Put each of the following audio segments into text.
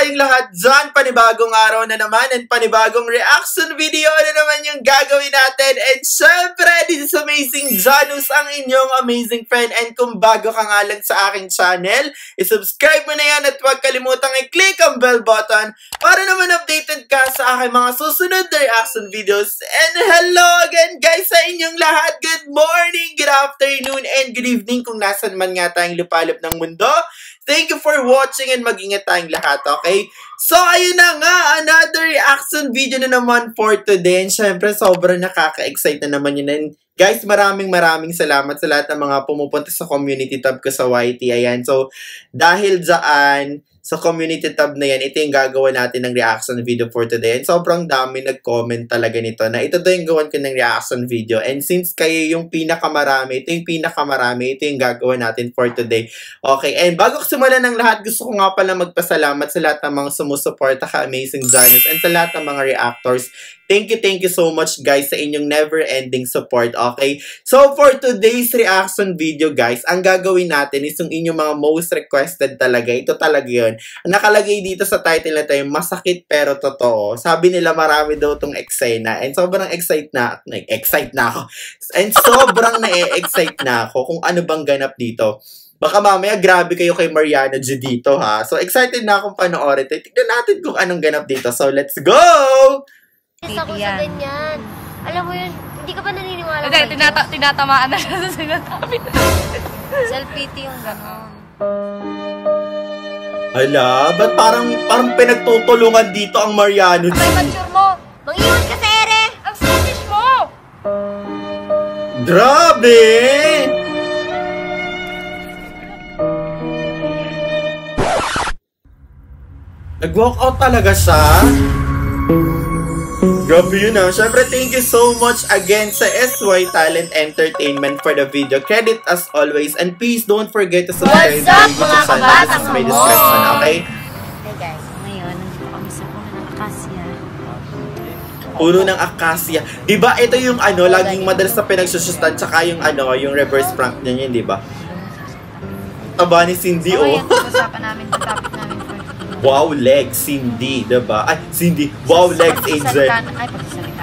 kayong lahat dyan. Panibagong araw na naman and panibagong reaction video na naman yung gagawin natin. And syempre, this is Amazing Janus, ang inyong amazing friend. And kung bago ka nga lang sa aking channel, isubscribe mo na yan at huwag kalimutang i-click ang bell button para naman updated ka sa aking mga susunod na reaction videos. And hello again guys sa inyong lahat. Good morning, good afternoon, and good evening kung nasan man nga tayong lupalop ng mundo. Thank you for watching and mag-ingat tayong lahat, okay? So, ayun na nga, another reaction video na naman for today. And syempre, sobrang nakaka-excite na naman yun. And guys, maraming salamat sa lahat ng mga pumupunta sa community tab ko sa YT. Ayan, so, dahil dyan, sa community tab na yan, ito yung gagawa natin ng reaction video for today. And sobrang dami nag-comment talaga nito na ito daw yung gawan ko ng reaction video. And since kayo yung pinakamarami, ito yung gagawa natin for today. Okay, and bago ko simulan ng lahat, gusto ko nga pala magpasalamat sa lahat ng mga sumusuporta ka Amazing Janus and sa lahat ng mga reactors. Thank you so much guys sa inyong never-ending support, okay? So, for today's reaction video guys, ang gagawin natin is yung inyong mga most requested talaga. Ito talaga yun. Nakalagay dito sa title na tayo, masakit pero totoo. Sabi nila marami daw tong eksena. And sobrang excite na ako. And sobrang na-excite na ako kung ano bang ganap dito. Baka mamaya grabe kayo kay Mariano dito ha. So, excited na akong panoorin. Tignan natin kung anong ganap dito. So, let's go! Ako sa ganyan. Alam mo yun, hindi ka pa naniniwala. Hindi, tinatamaan na siya sa sinasabi. Self-pity yung gano'n. Hala, ba't parang pinagtutulungan dito ang Mariano? Ay, mature mo! Mag-iwan ka sa ere! Ang selfish mo! Grabe! Nag-walk out talaga siya? Grabe yun ah. Siyempre, thank you so much again sa SY Talent Entertainment for the video. Credit as always. And please don't forget to subscribe. What's up mga kabatang may description, okay? Hey guys, ngayon, nandito kami sa puno ng akasya. Puno ng akasya. Diba ito yung laging madalas na pinagsusustan tsaka yung yung reverse prank niya yun, diba? Taba ni Cindy, oh. Ayan, pag-usapan namin yung topic namin for today. Wow, legs, Cindy, diba? Ay, Cindy, wow, legs, Angel. Ay, pagsasalita.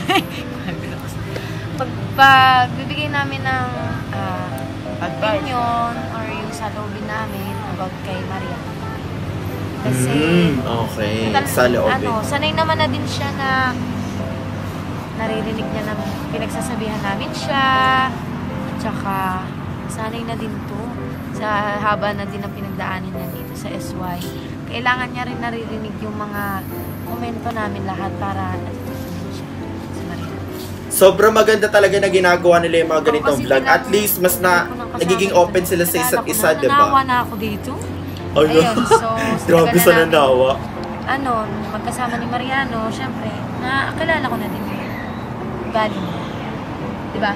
Pagbibigay namin ng opinion or yung saloobin namin about kay Mariano. Kasi, okay, saloobin. Sanay naman na din siya na naririnig niya na pinagsasabihan namin siya. Tsaka, sanay na din to sa haba na din ang pinagdaanin niya dito sa SY. Kailangan niya rin naririnig yung mga komento namin lahat para natutunan siya sa Mariano. Sobrang maganda talaga na ginagawa nila yung mga ganitong vlog. At least, mas nagiging open sila sa isa't isa, diba? Nanawa na ako dito. Ayun, so grabe sa nanawa. Magkasama ni Mariano, syempre, nakakilala ko na din yung ugali mo. Diba?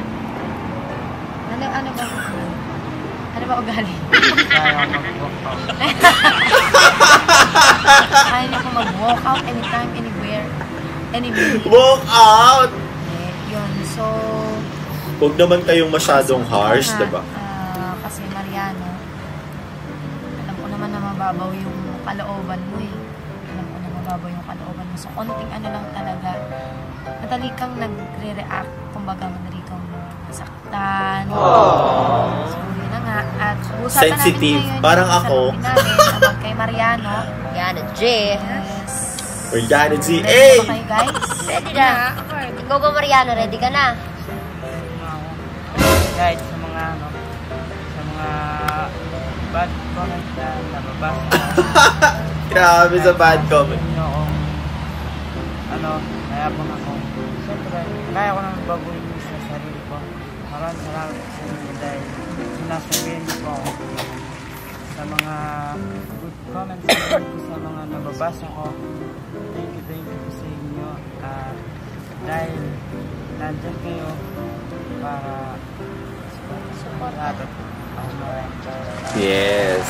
Ano ba ugali? Kaya niya ko mag-walk out anytime, anywhere, anywhere. Walk out! Yun, so... Huwag naman kayong masyadong harsh, diba? Kasi Mariano, alam ko naman na mababaw yung kalooban mo eh. Alam ko na mababaw yung kalooban mo. So, konting lang talaga. Madali kang nagre-react. Kumbaga, madali kang nasaktan. So, yun na nga. At sensitive. Parang ako. About kay Mariano. Mariano J. Yes. Mariano G. Ready ba kayo, guys? Ready na. Ikaw ba Mariano? Ready ka na? Guys, sa mga bad comments na nababasa. Grabe sa bad comment. Kaya po ako. Siyempre, kaya ko nang baguhin sa sarili ko. Maraming salamat sa inyo dahil sinasabihin niyo po ako sa mga good comments sa mga nababasa ko. Thank you po sa inyo. Dahil nandyan kayo para support natin. Yes.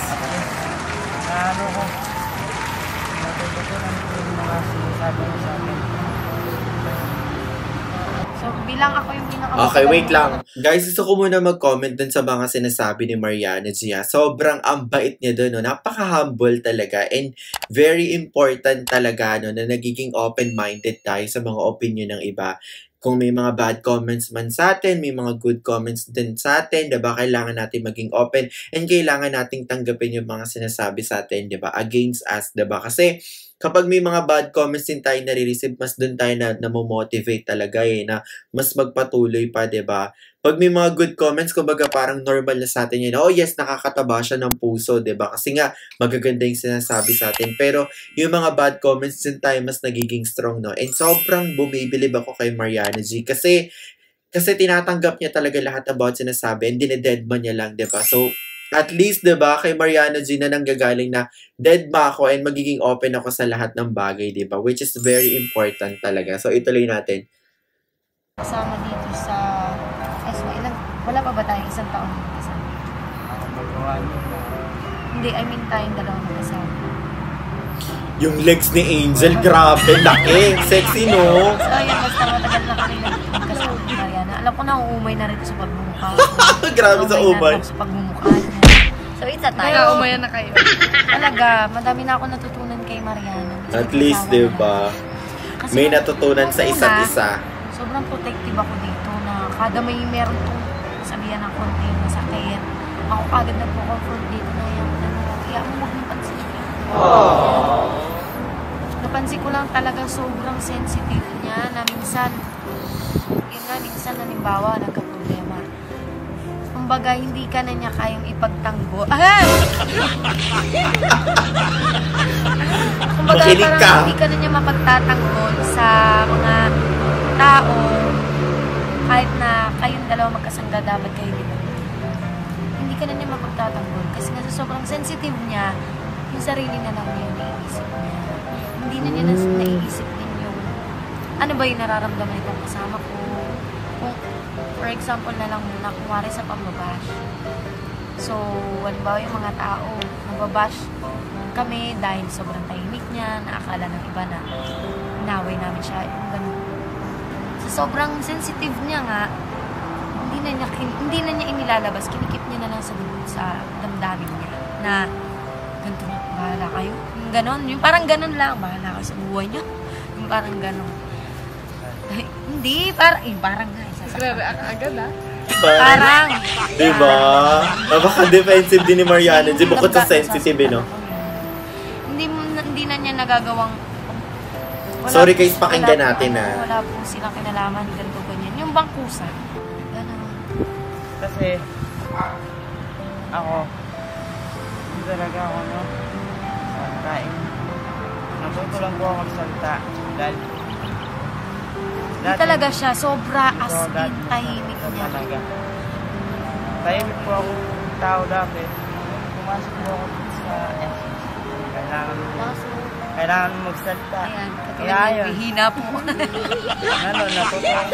Natutunan ko yung mga sinasabi mo sa akin. So, bilang ako yung pinaka... Okay, wait lang. Guys, gusto ko muna mag-comment dun sa mga sinasabi ni Mariano Gia. Sobrang ang bait niya dun, no? Napaka-humble talaga. And very important talaga, no? Na nagiging open-minded tayo sa mga opinion ng iba. Kung may mga bad comments man sa atin, may mga good comments din sa atin, diba? Kailangan natin maging open and kailangan nating tanggapin yung mga sinasabi sa atin, diba? Against us, diba? Kasi kapag may mga bad comments din tayo nare-receive, mas dun tayo na motivate talaga na mas magpatuloy pa, diba? Pag may mga good comments, kumbaga parang normal na sa atin yun. Oh yes, nakakataba siya ng puso, diba? Kasi nga, magaganda yung sinasabi sa atin. Pero yung mga bad comments din tayo mas nagiging strong, no? And sobrang bumibilib ako kay Mariano G. Kasi tinatanggap niya talaga lahat about sinasabi and dinededman niya lang, diba? So, at least, diba, kay Mariano G na nanggagaling na dead ba ako and magiging open ako sa lahat ng bagay, diba? Which is very important talaga. So, ituloy natin. Kasama dito sa wala pa ba tayong isang taon kasama? Hindi, I mean tayong dalawang kasama. Yung legs ni Angel, grabe, laki. Sexy, no? So, yan, basta matagal na kami nagkasama ni Mariana. Alam ko na, uumay na rin sa pagmumukha. Grabe sa umay. Sa pagmumukha niya. So, it's a time. Kaya umayan na kayo. Talaga, madami na ako natutunan kay Mariana. At least, diba? May natutunan sa isa't isa. Sobrang protective ako dito na kada may meron tong sabihan ng konti masakit. Ako kagad nagpo-comfort dito na yung kaya mo huwag mong pansin. Napansin ko lang talaga sobrang sensitive niya na minsan, yun nga, minsan halimbawa nagka-problema. Kumbaga, hindi ka na niya kayang ipagtanggol. Kumbaga, parang hindi ka na niya mapagtatanggol sa mga tao kahit na kayong dalawa magkasangga dapat kayo dito. Hindi ka na niya mapagtatanggol kasi nga sobrang sensitive niya yung sarili na lang niya yung naiisip niya. Hindi na niya naiisip din yung ano ba yung nararamdaman itong kasama ko. Kung, for example na lang muna, kumwari sa pambabash. So, halimbawa yung mga tao, nababash kami dahil sobrang tahimik niya, naakala ng iba na inaway namin siya, yung ganun. So, sobrang sensitive niya nga, hindi na niya inilalabas, kinikip niya na lang sa damdamin niya, na ganito, bahala kayo, yung ganon, yung parang ganon lang, bahala kayo sa buhay niyo, yung parang ganon. Hindi, parang nga, Nagre-react agad, ha? Parang. Diba? Napaka-defensive din ni Mariana. Di bukod sa sensitive, no? Hindi na niya nagagawang... Sorry guys, pakinggan natin, ha? Wala po silang kinalaman, ganito, ganyan. Yung bangkusa. Ganun. Kasi, ako, hindi talaga ako, no? Kain. Natuto lang po ako magsalita. Dahil, hindi talaga siya, sobra as in tahimik niya. Tahimik po ako tao dati. Pumasok po ako sa SEC. Kailangan magsalita. Ayan, katulad yung bihina po. Natuto ako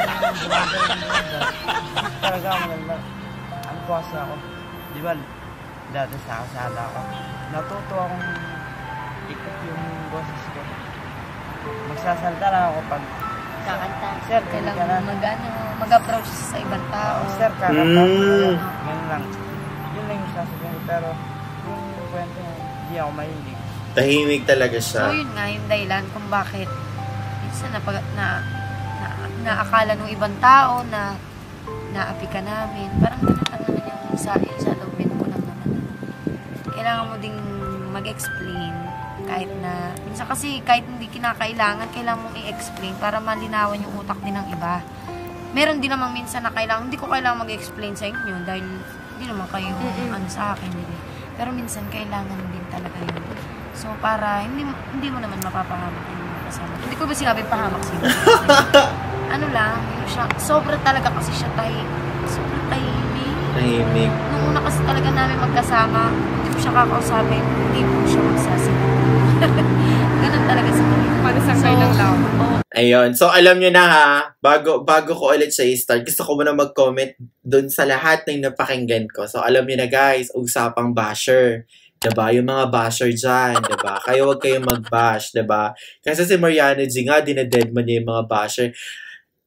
talaga maganda. Ano po kasi ako, di ba, dati sa kasada ako, natuto akong ikot yung boses ko. Magsasalta lang ako pag Kakanta. Sir, kailangan mag-approach sa ibang tao. Sir, kakanta. Ganun lang. Yun lang yung sasabihin. Pero, yung kwento niya, hindi ako mahilig. Tahimik talaga siya. So, yun nga, yung dahilan kung bakit minsan naakala ng ibang tao na naapi ka namin. Parang ganun lang naman yung sa loob ko lang naman. Kailangan mo ding mag-explain kahit na, minsan kasi kahit hindi kinakailangan, kailangan mong i-explain para malinawan yung utak din ng iba. Meron din namang minsan na hindi ko kailangan mag-explain sa inyo dahil hindi naman kayo ano sa akin. Pero minsan kailangan din talaga yun. So para hindi mo naman mapapahamak yung kasama. Hindi ko ba sinabing pahamak sila? Ano lang, yung siya, sobra talaga kasi siya sobrang tahimik. Tahimik. Nung una kasi talaga namin magkasama, hindi ko siya kakausapin, hindi ko siya magsasagot. Ganun talaga sa kanya. Panisakay lang daw. Ayun. So, alam nyo na ha, bago ko ulit siya i-start, gusto ko muna mag-comment dun sa lahat ng napakinggan ko. So, alam nyo na guys, usapang basher. Diba? Yung mga basher dyan, diba? Kayo huwag kayong mag-bash, diba? Kasi si Mariano G nga, dinededman niya yung mga basher.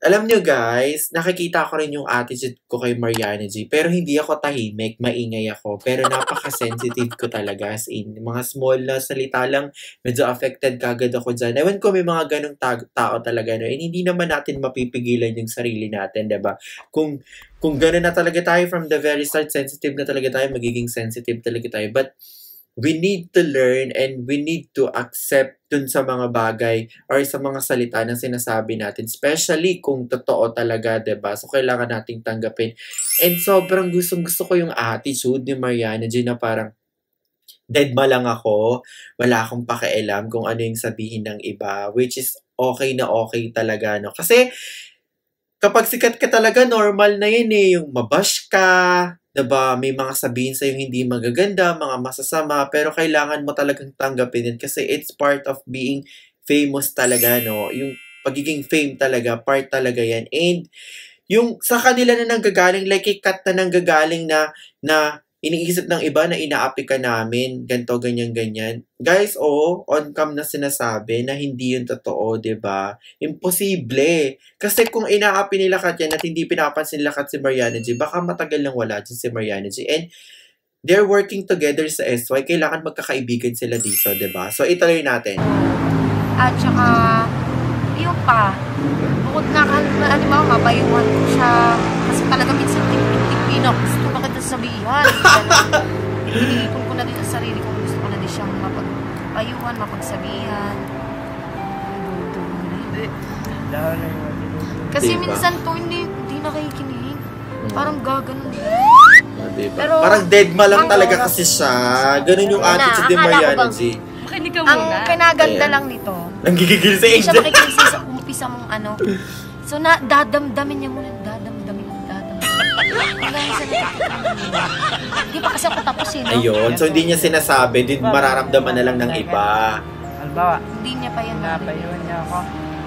Alam nyo guys, nakikita ko rin yung attitude ko kay Mariano G. Pero hindi ako tahimik, maingay ako. Pero napaka-sensitive ko talaga. As in, mga small na salita lang, medyo affected kagad ako dyan. Ewan ko may mga ganong tao talaga. No? And hindi naman natin mapipigilan yung sarili natin, diba? Kung gano'n na talaga tayo from the very start, sensitive na talaga tayo, magiging sensitive talaga tayo. But we need to learn and we need to accept dun sa mga bagay or sa mga salita na sinasabi natin, especially kung totoo talaga, diba? So, kailangan nating tanggapin. And sobrang gustong-gusto ko yung attitude ni Mariano G na parang, deadma lang ako, wala akong pakialam kung ano yung sabihin ng iba, which is okay na okay talaga, no? Kasi, kapag sikat ka talaga, normal na yun eh, yung mabash ka, diba, may mga sabihin sa'yo hindi magaganda, mga masasama, pero kailangan mo talagang tanggapin yun kasi it's part of being famous talaga, no? Yung pagiging fame talaga, part talaga yan. And yung sa kanila na nanggagaling, like ikat na nanggagaling na iniisip ng iba na inaapi ka namin, ganto, ganyan. Guys, on cam na sinasabi na hindi yun totoo, diba? Imposible. Kasi kung inaapi nila Kat yan at hindi pinapansin nila Kat si Mariano G, baka matagal lang wala dyan si Mariano G. And they're working together sa SY. Kailangan magkakaibigan sila dito, diba? So, ituloy natin. At saka, yun pa, bukod na halimbawa, mabayuhan ko siya. Kasi talaga minsan, tipin-tipin gusto ko bakit sabihan. Iniipon ko na din sa sarili ko. Gusto ko na din siyang mapagpayuhan, mapagsabihan. Kasi diba? Minsan to, hindi nakikinig. Parang gaganon. Diba? Pero, parang deadma lang talaga kasi siya. Ganun yung attitude ni Mariano G. Makinig ka muna. Ang kinaganda lang nito. Nanggigigil sa Angel. Hindi siya makikinig sa umpisa mong ano. So, dadamdamin niya muna. Dadamdamin. Hindi pa kasi ako tapos eh, no? Ayun. So, hindi niya sinasabi. Din mararamdaman na lang ng iba. Halimbawa, hindi niya pa yan. napayuhan niya ako.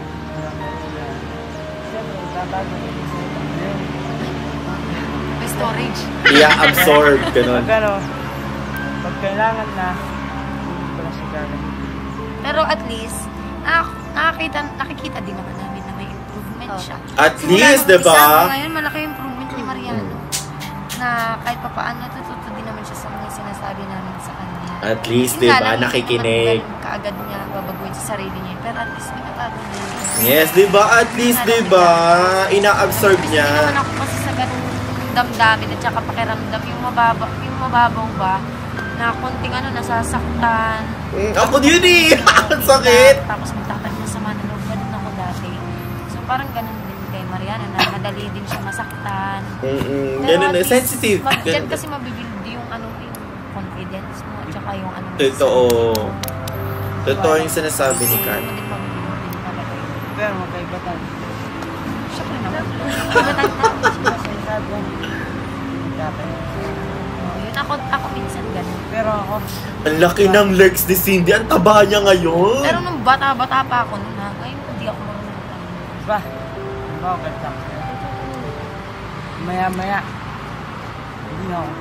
May storage. I-absorb. Ganun. Pag kailangan na, hindi ko na siya gagawin. Pero at least, nakikita din naman namin na may improvement siya. At least, diba? Ngayon, malaki improvement ni Mariano. Na kahit pa paano, natututo din naman siya sa mga sinasabi namin sa kanya. At least, diba? Nakikinig. Kaagad niya babaguhin sa sarili niya. Pero at least, pinatago niya. Yes, diba? At least, diba? Ina-absorb niya. Hindi naman ako kasi sa ganung damdamin at saka pakiramdam. Yung mababaw ba? Na konting nasasaktan. Ako yun eh! Sakit! Tapos magtatanim na sa manalog. Ganun ako dati. So parang ganun din kay Mariano na madali din siya masaktan. Ganun na, sensitive. Diyan kasi mabibuild yung yung confidence mo at saka yung Totoo. Totoo yung sinasabi ni Kat. Pero magkaiba tayo. Siyempre naman. Magkaiba Ako minsan ganun. Pero ako, ang laki ng legs ni Cindy. Ang taba niya ngayon. Pero nung bata-bata pa ako nun ngayon hindi ako marunong. ba? Halimbawa, ganda. Maya-maya, hindi na ako.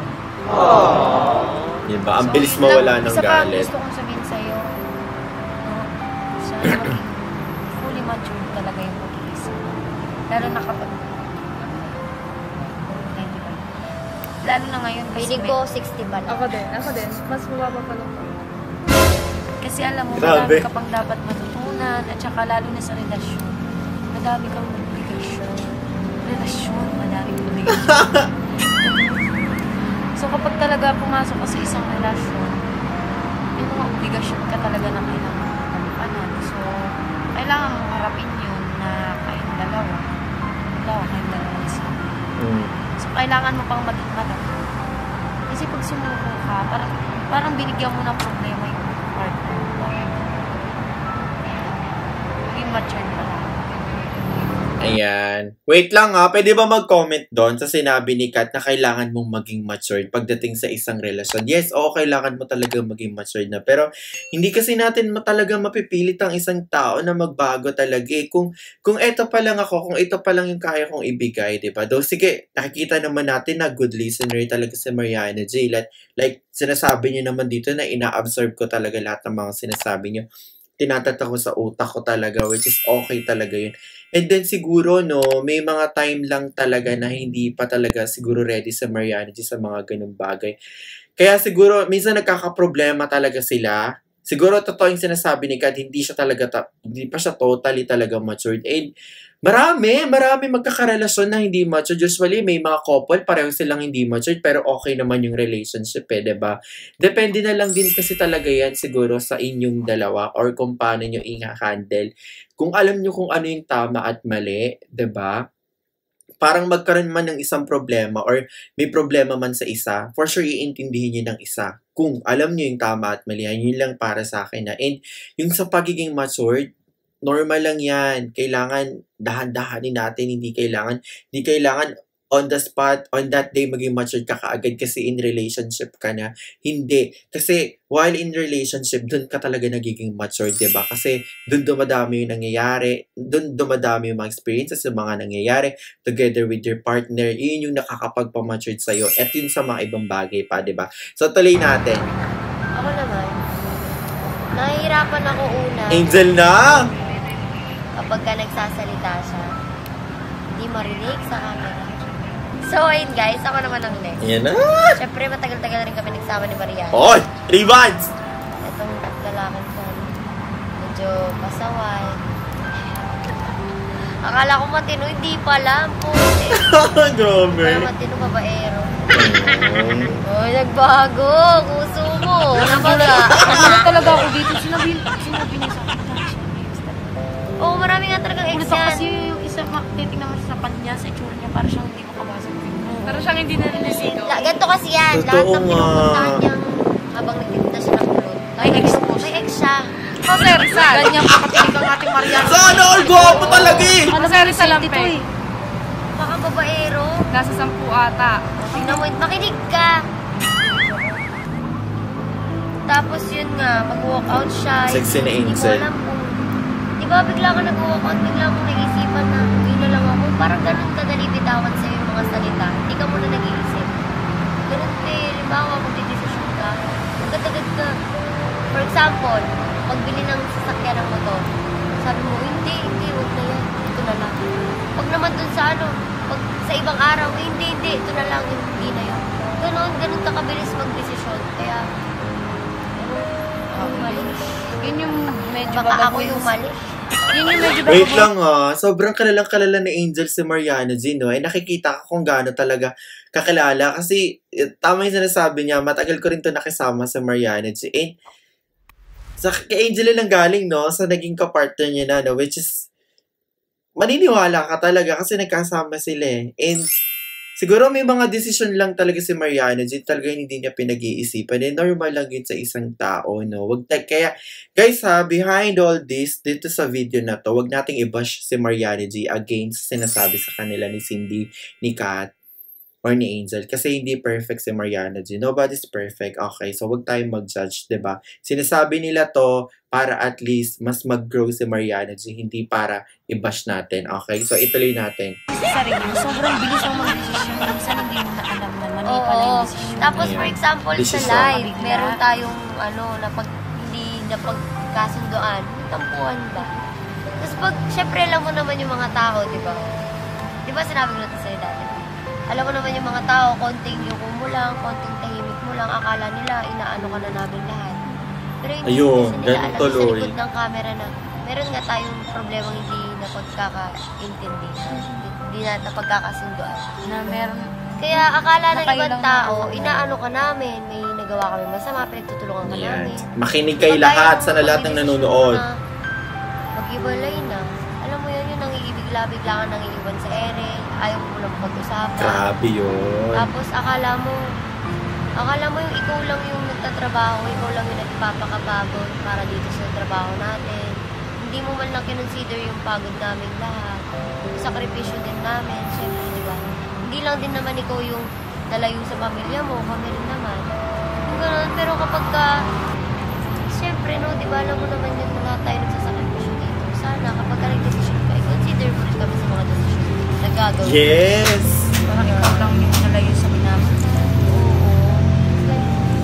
Diba? Ang bilis mawala ng isa pa galit. gusto kong sabihin sa'yo, sana maging fully matured talaga yung pag-iisip. Lalo na kapag lalo na ngayon kasi Piling ko 60 pa lang. Ako din. Mas mababa pa lang. kasi alam mo, Grabe. marami ka pang dapat matutunan at saka lalo na sa relasyon. Madami kang obligasyon. Madami kang obligasyon. So kapag talaga pumasok ka sa isang relasyon, may mga obligasyon ka talaga na kailangan makapanan. So, kailangan mo harapin yun na kayong dalawa. Kayong dalawa isa. So, kailangan mo pang maging matat. Kasi pag sumuko ka, parang binigyan mo ng problema yung partner mo. Maging mature ka lang. Ayan. Wait lang ha. Pwede ba mag-comment doon sa sinabi ni Kat na kailangan mong maging matured pagdating sa isang relasyon? Yes, kailangan mo talaga maging matured na. Pero hindi kasi natin talaga mapipilit ang isang tao na magbago talaga eh. Kung ito pa lang ako, kung ito pa lang yung kaya kong ibigay, diba? Though, sige, nakikita naman natin na good listener talaga si Mariano J. Like, sinasabi niyo naman dito na ina-absorb ko talaga lahat ng mga sinasabi niyo. tinatata ko sa utak ko talaga, which is okay talaga yun. And then siguro, no, may mga time lang talaga na hindi pa talaga siguro ready sa Mariano sa mga ganung bagay. Kaya siguro, minsan nagkakaproblema talaga sila. Siguro, totoo yung sinasabi ni Kat, hindi pa siya totally talaga matured. And marami magkakarelasyon na hindi matured. Usually, may mga couple, pareho silang hindi matured, pero okay naman yung relationship, diba? Depende na lang din kasi talaga yan siguro sa inyong dalawa or kung paano nyo i-handle. Kung alam nyo kung ano yung tama at mali, diba? Parang magkaroon man ng isang problema or may problema man sa isa, for sure iintindihin nyo ng isa. Kung alam nyo yung tama at mali, yun lang para sa akin na. And yung sa pagiging matured, normal lang yan. Kailangan dahan-dahanin natin, hindi kailangan on the spot, on that day, maging matured ka kaagad kasi in relationship ka na. Hindi. Kasi while in relationship, dun ka talaga nagiging matured, diba? Kasi dun dumadami yung nangyayari, dun dumadami yung mga experiences, yung mga nangyayari together with your partner. Yun yung nakakapagpamatured sa'yo. At yun sa mga ibang bagay pa, diba? So, tuloy natin. Ako naman, nahihirapan ako una. Angel na! Kapag ka nagsasalita siya, hindi marinig sa camera. So, ayun guys, ako naman ang next. Yan na! Siyempre, matagal-tagal rin kami nagsama ni Mariano. Oy! 3 months! Itong lalaki ko, medyo pasaway. Akala ko matino, hindi pala. Puti. Grabe. Kaya matino, babaero. Oy, nagbago. Kuso mo. Nabaga. Ano talaga ako dito? Sinabi niya sa akin. Oo, marami nga talagang ex Ulit ako yan. kasi yung isa, titignan mo sa kanya, sa itsura niya, parang siyang hindi makabasa. Pero siyang hindi nalilisigo. Ganito kasi yan. Totoo Lahat ng nga. pinupuntahan niyang habang nagtitinda siya ng kulot. May ex po. May ex siya. Oh, sir, sir. Ganyan pa katilig ang ating Mariano. Sana all gwapo talaga eh! Ano, sir, sa lampe? Baka babaero. Nasa 10 ata. Tingnan mo, makinig ka. Tapos yun nga, mag-walk out siya. Sexy na Hindi mo Angel. alam kung... Di ba bigla ka nag-walk out, bigla mong naisipan na uwi na lang ako. Parang ganun kadali bitawan sa'yo yung mga salita. Hindi ka muna nag-iisip. Ganun halimbawa, magdidesisyon ka. Agad-agad ka. For example, pagbili ng sasakyan ng motor. Sabi mo, hindi, huwag na yan. Ito na lang. Pag naman dun sa pag sa ibang araw, hindi, ito na lang, hindi na yan. Ganun ka kabilis mag-desisyon. Kaya, umalis. Yun yung medyo Baka ako yung mali. Yun yung medyo Wait lang sobrang kalalang-kalala ni Angel si Mariano no? Eh, nakikita ko kung gaano talaga kakilala. Kasi, tama yung sinasabi niya, matagal ko rin to nakisama sa Mariano Eh, kay Angel lang galing, no? Sa naging kapartner niya na, no? Which is, maniniwala ka talaga kasi nagkasama sila eh. And, siguro may mga decision lang talaga si Mariano talaga hindi niya pinag-iisipan. And normal lang yun sa isang tao, no? Kaya, guys behind all this, dito sa video na to, wag nating i-bash si Mariano against sinasabi sa kanila ni Cindy, ni Kat, or ni Angel. Kasi hindi perfect si Mariano Nobody's perfect. Okay, so wag tayong mag-judge, diba? Sinasabi nila to para at least mas mag-grow si Mariano hindi para i-bash natin. Okay, so ituloy natin. sa sarili mo, sobrang bilis ang mag-decision. Minsan hindi mo na alam na mali pala yung decision. Tapos for example, sa live, meron tayong hindi napagkasundoan, tampuhan ba? Tapos syempre alam mo naman yung mga tao, di ba? Di ba sinabi ko natin sa'yo dati? Alam mo naman yung mga tao, konting yuko mo lang, konting tahimik mo lang, akala nila, inaano ka na namin lahat. Pero hindi nila alam sa likod ng camera na meron nga tayong problema hindi na pagkakaintindi, hindi na napagkakasundoan. Na meron. Kaya akala ng ibang tao, inaano ka namin, may nagawa kami masama, pinagtutulungan ka namin. Makinig kayo lahat sa lahat ng nanonood. Mag-iwalay na. Alam mo yun, yung nangiibigla-bigla ka nangiiwan sa ere, ayaw mo lang pag-usapan. Grabe yun. Tapos akala mo yung ikaw lang yung nagtatrabaho, ikaw lang yung nagpapakapagod para dito sa trabaho natin. Hindi mo man lang kinonsider yung pagod namin lahat. Yung sakripisyo din namin, syempre, di ba? Hindi lang din naman ikaw yung nalayo sa pamilya mo, kami rin naman. Yung ganun, pero kapag syempre, no, di ba, alam mo naman yung mga tayo nagsasakripisyo dito. Sana, kapag ka nag-decision ka, consider mo rin kami sa mga decision na gagawin. Yes! Parang ikaw lang yung nalayo sa minamahal. Oo.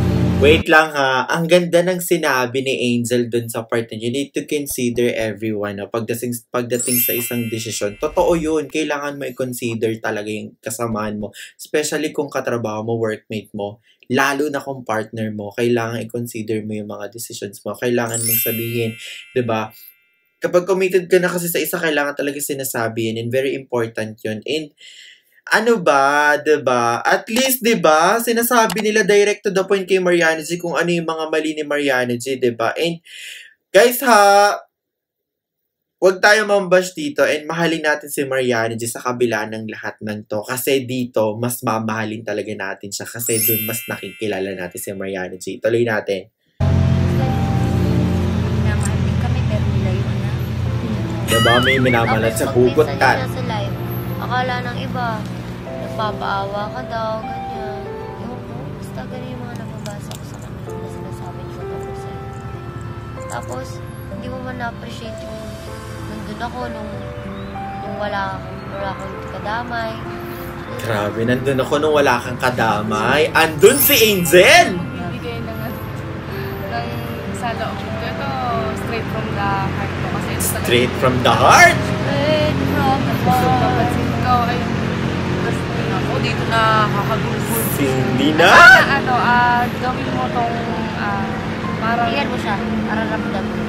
Wait lang ha. Ang ganda ng sinabi ni Angel dun sa part na you need to consider everyone. No? Pagdating sa isang desisyon, totoo yun. Kailangan mo i-consider talaga yung kasamahan mo. Especially kung katrabaho mo, workmate mo. Lalo na kung partner mo. Kailangan i-consider mo yung mga decisions mo. Kailangan mong sabihin, 'di ba? Kapag committed ka na kasi sa isa, kailangan talaga sinasabi yun. And very important yun. And ano ba, 'di ba? At least 'di ba, sinasabi nila direct to the point kay Mariano G kung ano yung mga mali ni Mariano G, 'di ba? And guys ha, wag tayo mambash dito and mahalin natin si Mariano G sa kabila ng lahat ng to. Kasi dito, mas mamahalin talaga natin siya kasi dun mas nakikilala natin si Mariano G. Tuloy natin. Minamahal din kami, pero nilayo na. Diba, may minamalat sa hugot ka. Sa live, akala ng iba, nagpapaawa ka daw, ganyan. Ewan ko, basta ganyan yung mga nababasa ko sa kanila na sinasabi niyo tungkol sa'yo. Tapos, hindi mo man na-appreciate yung nandun ako nung wala akong kadamay. Grabe, nandun ako nung wala kang kadamay. Andun si Angel! Magbibigay ng sa loob ko. Ito, straight from the heart ko. Kasi ito Straight from the heart! Straight from the heart. Papansin ko, ay, ako dito na kakagulgul. Cindy na! Gawin mo tong, parang, Iyan mo siya, para ramdam mo.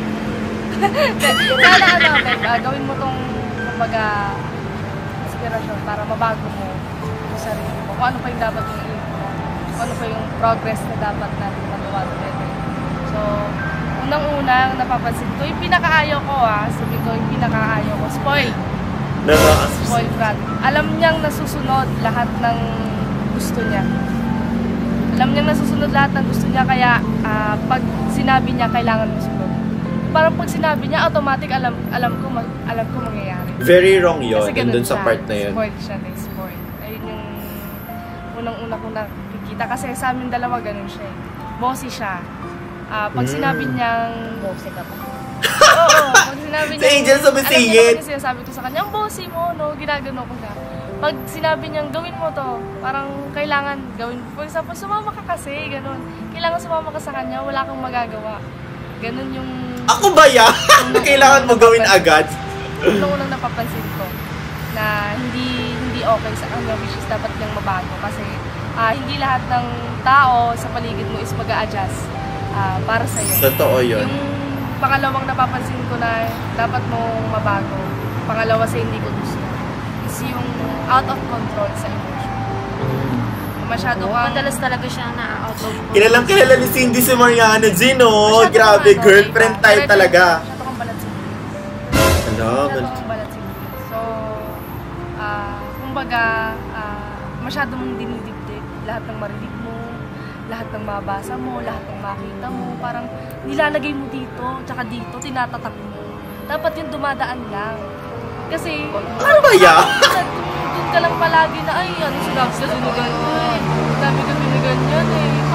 gawin mo tong, kumbaga, inspirasyon para mabago mo yung sarili mo. Kung ano pa yung dapat yung kung ano pa yung progress na dapat natin magawa together. So, unang-unang napapansin ko, yung pinakaayaw ko sabi ko, yung pinakaayaw ko, spoil brat. Alam niyang nasusunod lahat ng gusto niya. Alam niyang nasusunod lahat ng gusto niya, kaya pag sinabi niya, kailangan masunod. Parang pag sinabi niya, automatic alam ko mangyayari. Very wrong yun, Kasi ganun dun sa siya. part na yun. Spoiled siya, spoiled. Ayun yung unang-una ko nakikita. Kasi sa amin dalawa ganun siya. Bossy siya. Pag sinabi niyang... Bossy ka pa. Oo, pag sinabi Si Angel niya... sumisingit. Alam niya naman yung sinasabi ko sa kanya, ang bossy mo, no? Ginagano ko siya. Pag sinabi niyang gawin mo to, parang kailangan gawin. For example, sumama ka kasi, ganun. Kailangan sumama ka sa kanya, wala kang magagawa. Ganun yung... Ako ba yan? Kailangan mo gawin agad? Unang napapansin ko na hindi okay sa kanya, which is dapat niyang mabago. Kasi hindi lahat ng tao sa paligid mo is mag-a-adjust para sa'yo. Totoo yun. Yung pangalawang napapansin ko na dapat mong mabago, pangalawa sa hindi ko gusto, is yung out of control sa emotion. Masyado kang... Madalas talaga siya na out of control. Kilala ni Cindy si Mariano G, no? Grabe, girlfriend type talaga. Masyado kang balat Cindy. Ano? Masyado kang balat Cindy. So, kumbaga, masyado mong dinidibdib lahat ng marinig mo, lahat ng mabasa mo, lahat ng makita mo, parang nilalagay mo dito, tsaka dito, tinatatak mo. Dapat yung dumadaan lang. Kasi, Ano ba yan? doon ka lang palagi na, ay, ano sinabi kasi na ganyan, sabi kasi na ganyan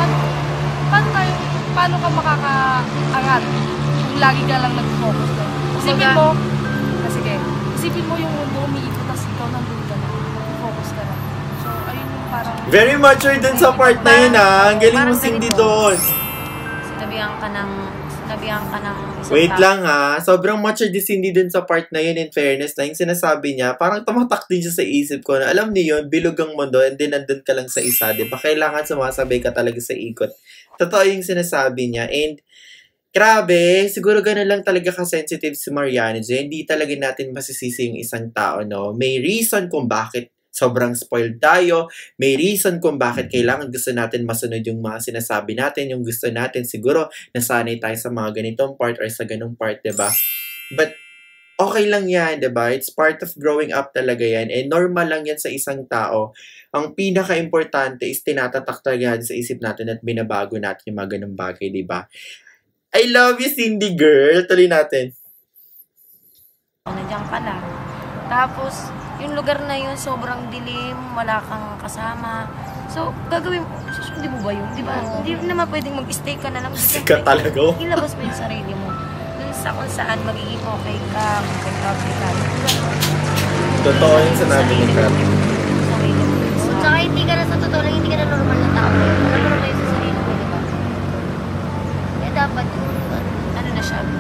paano ka makakaangat kung lagi ka lang nag-focus doon? Isipin mo yung mundo, umiikot, tapos ikaw nandun ka lang, focus ka lang. So, ayun yung parang... Very mature dun sa part na yun, ha? Ang galing mo, Cindy, doon. Sinabihan ka ng isang Wait tao. lang, ha? Sobrang mature din Cindy dun sa part na yun, in fairness, na yung sinasabi niya, parang tumatak din siya sa isip ko na alam niyo yun, bilog ang mundo, and then nandun ka lang sa isa, di ba? Kailangan sumasabay ka talaga sa ikot. Totoo yung sinasabi niya, and grabe, siguro gano'n lang talaga ka-sensitive si Mariano G. Hindi talaga natin masisisi yung isang tao, no? May reason kung bakit sobrang spoiled tayo. May reason kung bakit kailangan gusto natin masunod yung mga sinasabi natin, yung gusto natin. Siguro, nasanay tayo sa mga ganitong part or sa ganong part, diba? But, okay lang yan, diba? It's part of growing up talaga yan. And normal lang yan sa isang tao. Ang pinaka-importante is tinatatak talaga sa isip natin at binabago natin yung mga ganong bagay, diba? I love you, Cindy girl. Tuloy natin. Nandiyan ka lang. Tapos, yung lugar na yun, sobrang dilim, wala kang kasama. So, gagawin mo, susundin mo ba yun? Di ba? Hindi naman pwedeng mag-stay ka na lang. Sikat talaga. Ilabas mo yung sarili mo. Dun sa kung saan magiging okay ka, mag-okay ka. Totoo yung sinabi ni Kat. Sarili mo. Tsaka hindi ka na sa totoo lang, hindi ka na normal na tao. Alam mo naman yun sa sarili mo, di ba? dapat yung ano na siya.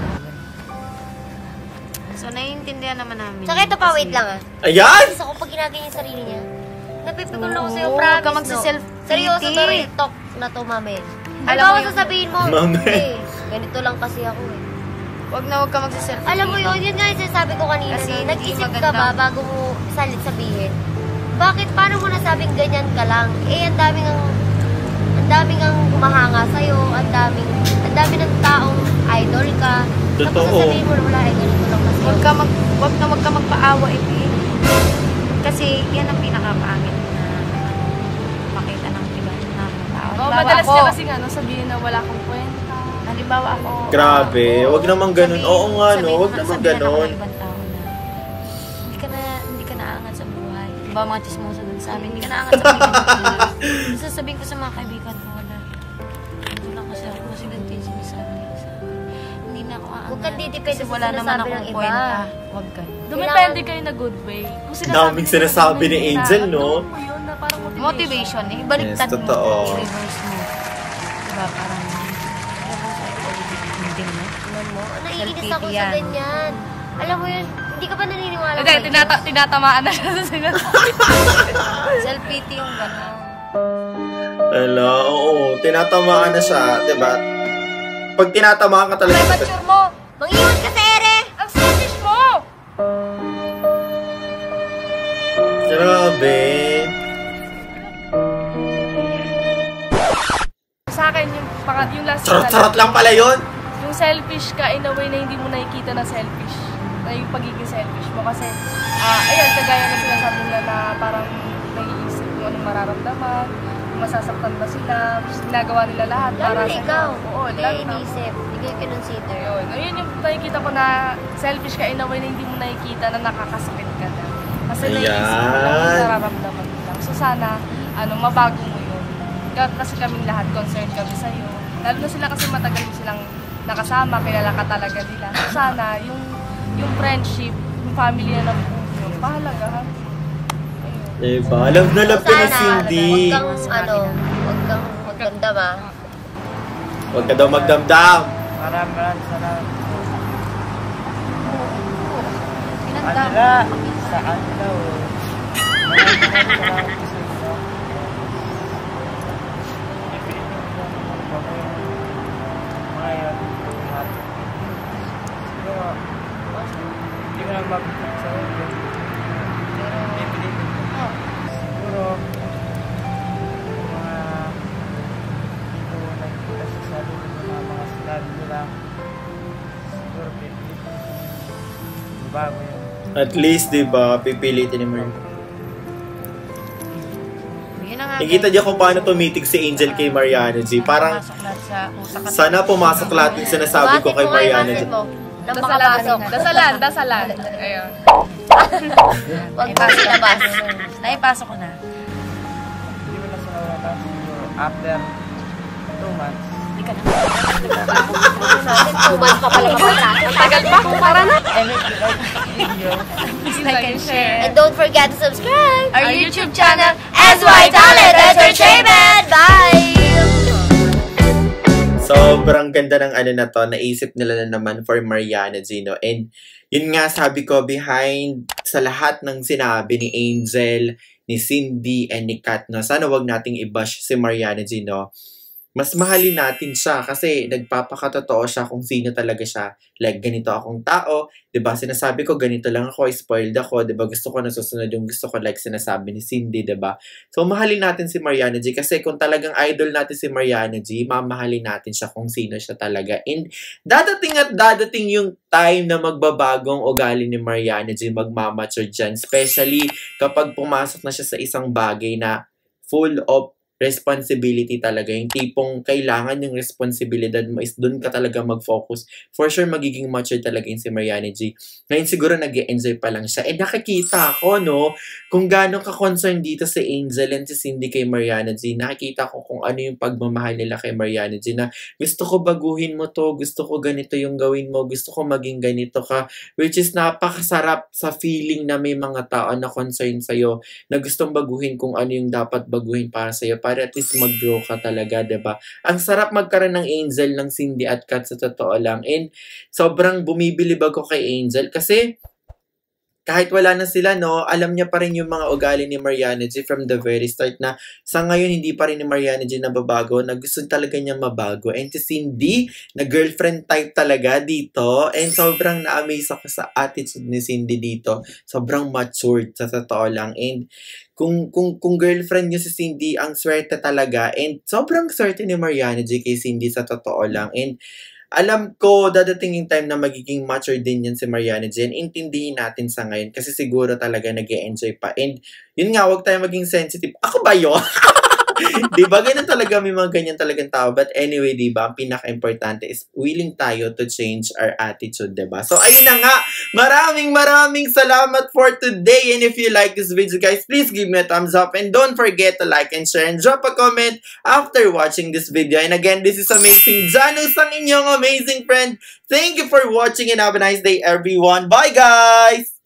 So, naiintindihan naman namin. Tsaka ito pa, wait lang Ayan! Gusto ko pag ginagay yung sarili niya. Napipikon ako sa'yo, Huwag promise, ka magsiself-pity. Seryoso to, real talk na to, Mamel. Alam Alam mo mo yung- sasabihin mo, Mamel. hindi, ganito lang kasi ako eh. Huwag ka magsiself-pity. Alam mo yun nga yung sinasabi ko kanina Kasi na hindi nag-isip ka maganda. ba bago mo sabihin? Bakit, paano mo nasabing ganyan ka lang? Eh, ang daming ang humahanga sa'yo, ang dami ng taong idol ka. Tapos Totoo. sasabihin mo na wala, ganito lang kasi Huwag ako. ka magpaawa, Kasi yan ang pinakapangit na makita ng iba na tao. Oo, Halimbawa madalas ako, niya kasi ano, sabihin na wala akong kwenta. halimbawa ako. Grabe, wag naman ganun. Oo nga, no, wag naman sabihan ako ganun. ng ibang tao na hindi ka naangat sa buhay. Diba mga chismoso dun sa amin, hindi ka naangat sa buhay. Sasabihin ko sa mga kaibigan ko na ito lang kasi ako kasi ganito yung sinasabi nila sa akin. Hindi na ako aangat. Huwag kang didepende Kasi sa wala naman sinasabi akong ng iba. kwenta. Huwag ka. Dumepende kayo na good way. Kung Daming nila sinasabi good ni way Angel, na, no? gawin mo yun na parang Motivation, eh. Baliktad Yes, totoo. mo. I-reverse mo. Diba, parang hindi mo. Alam mo, naiinis Self-pity ako sa yan. ganyan. Alam mo yun, hindi ka ba naniniwala? Hindi, kay tinatamaan na siya sa sinasabi. Self-pity yung gano'n. Ala, oo, tinatamaan na siya, diba? Pag tinatamaan ka talaga. Ay, mature mo! Mangiwan ka sa ere! Ang selfish mo! Grabe. Sa akin, yung last Charot-charot lang pala yun. yung selfish ka in a way na hindi mo nakikita na selfish. Na yung pagiging selfish mo. Kasi, ayan, kagaya na sinasabi nila na parang naiisip kung anong mararamdaman, kung masasaktan ba sila, ginagawa nila lahat Lalo para na sa ikaw. Oo, Hindi lalo na. inisip. Hindi kayo kinonsider. Ayun. Ayun yung nakikita ko na selfish ka in a way na hindi mo nakikita na nakakasakit ka na. Kasi Ayan. naiisip mo lang yung nararamdaman mo lang. So sana, mabago mo yun. Kasi kaming lahat, concerned kami sa'yo. Lalo na sila kasi matagal mo silang nakasama, kilala ka talaga nila. So sana, yung friendship, yung family na nabuo yun, pahalagahan. Ayun. Diba? Love na love ka na, Cindy. Huwag kang magdamdam ah. Huwag ka daw magdamdam. Maraming salamat. Pinagdam. Kanila, sa kanila, maraming salamat po sa inyo. Pipilitin ko naman po ko yung mga yun. Siguro, hindi ko lang mapipit sa inyo. Pero, pipilitin ko. Siguro, yung mga hindi ko nakikita sa sarili ko na mga sinabi nila, siguro pipilitin ko. Bago yun. At least, diba, pipilitin mo yun. Yun na nga. Nakikita niyo kung paano tumitig si Angel kay Mariano G. Parang, Pumasok lahat sa utak at- sana pumasok lahat yung sinasabi ko kay Mariano G. Nang makapasok. Dasalan. Ayun. Huwag mo silabas. Naipasok ko na. Hindi mo na sa nawala siguro after 2 months. Hindi ka na. Tumas pa pala pala. Ang tagal pa. Para na. Please like and share. And don't forget to subscribe. Our YouTube channel, SY Talent Entertainment. Bye! Sobrang ganda ng ano na to, naisip nila na naman for Mariano Gino. And yun nga sabi ko, behind sa lahat ng sinabi ni Angel, ni Cindy, and ni Kat, no, sana wag nating i-bash si Mariano Gino. Mas mahalin natin siya kasi nagpapakatotoo siya kung sino talaga siya. Like, ganito akong tao, diba? Sinasabi ko, ganito lang ako, spoiled ako, diba? Gusto ko nasusunod yung gusto ko, like sinasabi ni Cindy, diba? So, mahalin natin si Mariano G kasi kung talagang idol natin si Mariano G, mamahalin natin siya kung sino siya talaga. And dadating at dadating yung time na magbabagong ugali ni Mariano G, magmamature dyan. Especially kapag pumasok na siya sa isang bagay na full of responsibility talaga. Yung tipong kailangan yung responsibilidad mo is dun ka talaga mag-focus. For sure, magiging mature talaga yung si Mariano G. Ngayon siguro nag-e-enjoy pa lang siya. And nakikita ko, no, kung gano'ng ka-concern dito si Angel and si Cindy kay Mariano G. Nakikita ko kung ano yung pagmamahal nila kay Mariano G na gusto ko baguhin mo to, gusto ko ganito yung gawin mo, gusto ko maging ganito ka. Which is napakasarap sa feeling na may mga tao na concern sa'yo, na gustong baguhin kung ano yung dapat baguhin para sa'yo. para at least mag-grow ka talaga, diba? Ang sarap magkaroon ng Angel, ng Cindy at Kat sa totoo lang. And sobrang bumibilib ako kay Angel kasi kahit wala na sila, no, alam niya pa rin yung mga ugali ni Mariano G from the very start na sa ngayon hindi pa rin ni Mariano G nababago, na gusto talaga niya mabago. And si Cindy, na girlfriend type talaga dito. And sobrang na-amaze ako sa attitude ni Cindy dito. Sobrang matured sa totoo lang. And kung girlfriend niyo si Cindy, ang swerte talaga. And sobrang swerte ni Mariano G kay Cindy sa totoo lang. And alam ko, dadating yung time na magiging mature din yan si Mariano Jen. Intindihin natin sa ngayon kasi siguro talaga nag-e-enjoy pa. And yun nga, huwag tayo maging sensitive. Ako ba yun? Diba? Ganyan talaga, may mga ganyan talagang tao. But anyway, diba? Ang pinaka-importante is willing tayo to change our attitude, diba? So, ayun na nga. Maraming salamat for today. And if you like this video, guys, please give me a thumbs up. And don't forget to like and share and drop a comment after watching this video. And again, this is Amazing Janus, ang inyong amazing friend. Thank you for watching and have a nice day, everyone. Bye, guys!